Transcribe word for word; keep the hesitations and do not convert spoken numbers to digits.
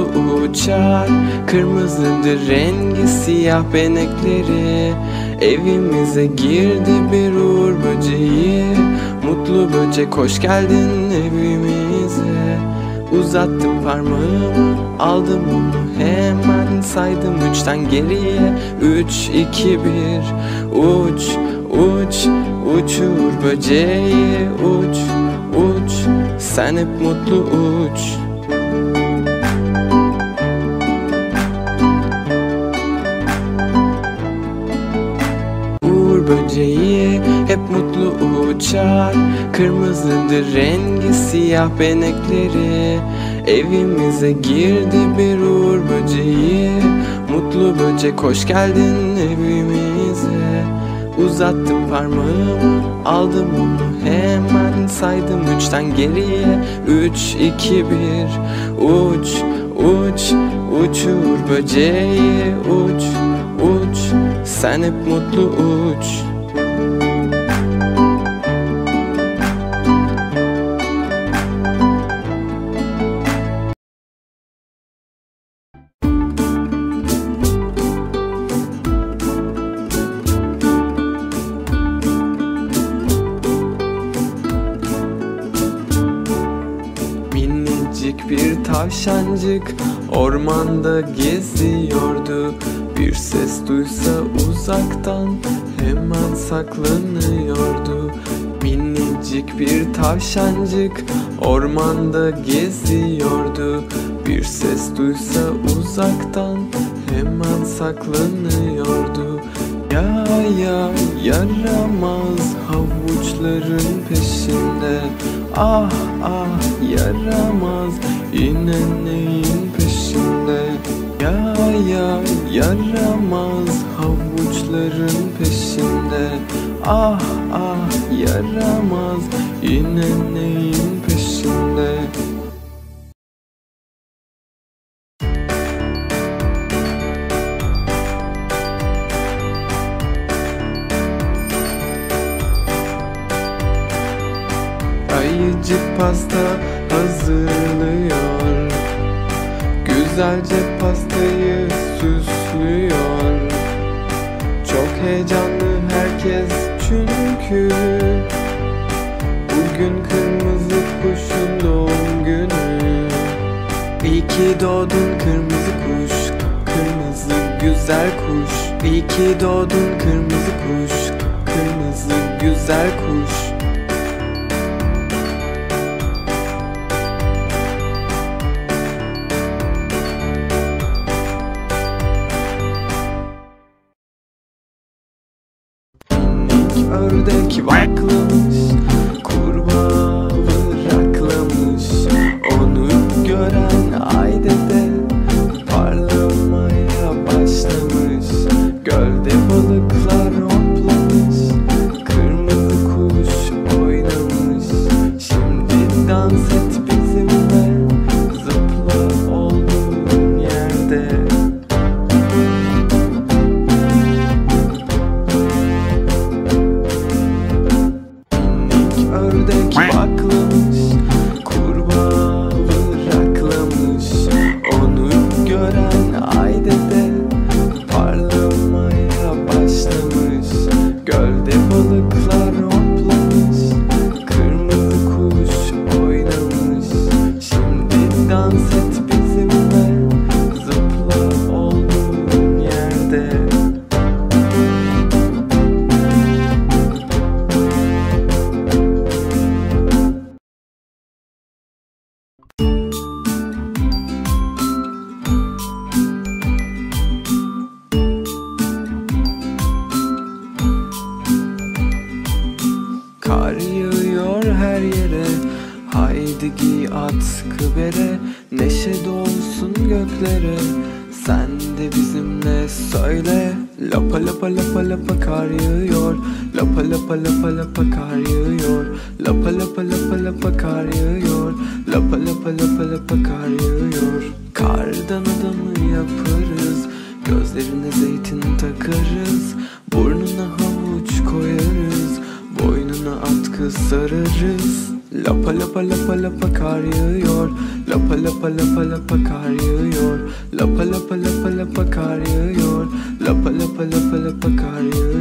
uçar. Kırmızıdır rengi, siyah benekleri. Evimize girdi bir uğur böceği. Mutlu böcek hoş geldin evimize. Uzattım parmağımı, aldım onu hemen, saydım üçten geriye. Üç, iki, bir. Uç, uç, uç uğur böceği. Uç, uç, sen hep mutlu uç. Uğur böceği hep mutlu uçar. Kırmızıdır rengi, siyah benekleri. Evimize girdi bir uğur böceği. Mutlu böcek hoş geldin evimize. Uzattım parmağımı, aldım onu hemen, saydım üçten geriye. Üç, iki, bir. Uç, uç, uç uğur böceği. Uç, uç, sen hep mutlu uç. Minicik bir tavşancık ormanda geziyordu. Bir ses duysa uzaktan hemen saklanıyordu. Minicik bir tavşancık ormanda geziyordu. Bir ses duysa uzaktan hemen saklanıyordu. Ya ya yaramaz havuçların peşinde. Ah ah yaramaz yine neyin peşinde. Ya ya yaramaz havuçların peşinde. Ah ah yaramaz yine neyin peşinde. Ayıcık pasta hazırlıyor. Güzelce pastayı süslüyor. Çok heyecanlı herkes çünkü bugün kırmızı kuşun doğum günü. İyi ki doğdun kırmızı kuş, kırmızı güzel kuş. İyi ki doğdun kırmızı kuş, kırmızı güzel kuş. Ördek baklamış, kurbağa bıraklamış. Onu gören Haydi de parlamaya başlamış. Gölde balıklar hoplamış, kırmızı kuş oynamış. Şimdi dans et bizimle, zıpla olduğun yerde. Ördek baklamış, kurbağa bıraklamış. Onu gören Haydi de parlamaya başlamış. Gölde balıklar hoplamış, kırmızı kuş oynamış. Şimdi dans et bizimle, zıpla olduğun yerde. Kar yağıyor her yere, haydi giy atkı bere. Neşe dolsun göklere, sen de bizimle söyle. Lapa lapa lapa lapa kar yağıyor. Lapa lapa lapa lapa kar yağıyor. Lapa lapa lapa lapa kar yağıyor. Lapa lapa lapa lapa kar yağıyor. Kardan adamı yaparız, gözlerine zeytin takarız. Burnuna havuç koyarız, boynuna atkı sararız. Lapa lapa lapa lapa kar yağıyor. Lapa lapa lapa lapa kar yağıyor. Lapa lapa lapa lapa kar yağıyor. Lapa lapa lapa lapa kar yağıyor.